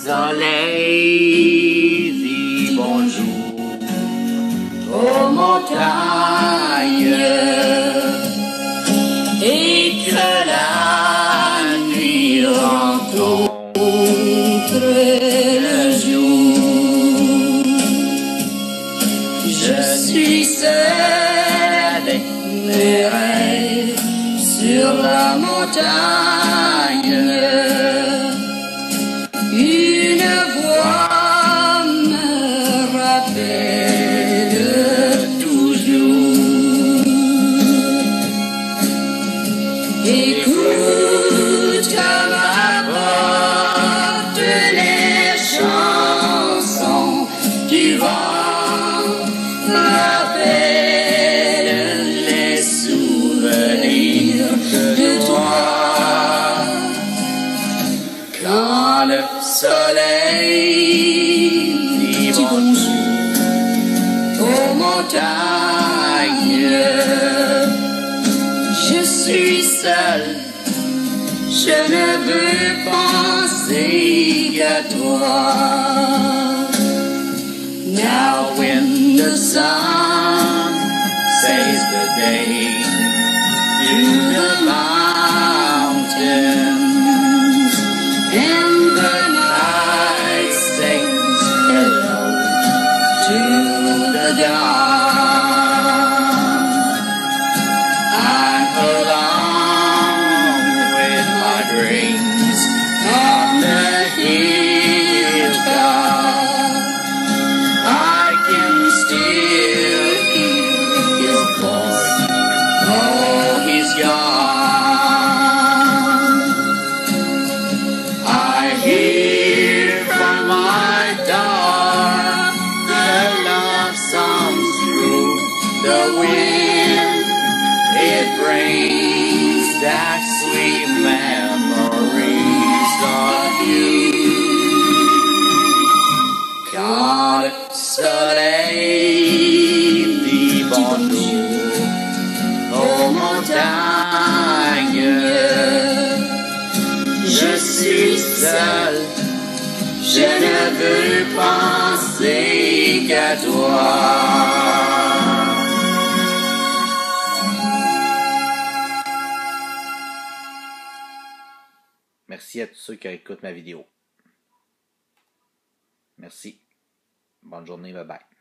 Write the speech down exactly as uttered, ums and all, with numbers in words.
soleil dit bonjour aux montagnes et que la nuit rencontre le jour. Je suis seul avec mes rêves sur la montagne. Une voix me rappelle toujours. Écoute comme apporte les chansons du vent, rappelle les souvenirs de toi. Quand le soleil dit bonjour aux montagnes, je suis seul, je ne veux penser qu'à toi. Now when the sun says good day to the mountains, and the night sings hello to the dawn, I'm alone with my dreams on the hilltop. I can still hear his voice, oh, he's gone. I hear from my door the love songs through the wind. It brings back sweet memories of you. Quand le soleil dit bonjour aux montagnes, je suis seul, je ne veux penser qu'à toi. Merci à tous ceux qui écoutent ma vidéo. Merci. Bonne journée, bye bye.